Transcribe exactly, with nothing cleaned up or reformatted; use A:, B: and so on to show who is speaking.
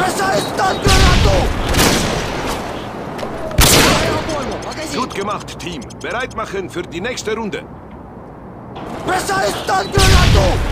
A: Gut gemacht, Team. Bereit machen für die nächste Runde.
B: Besser ist das Gelato!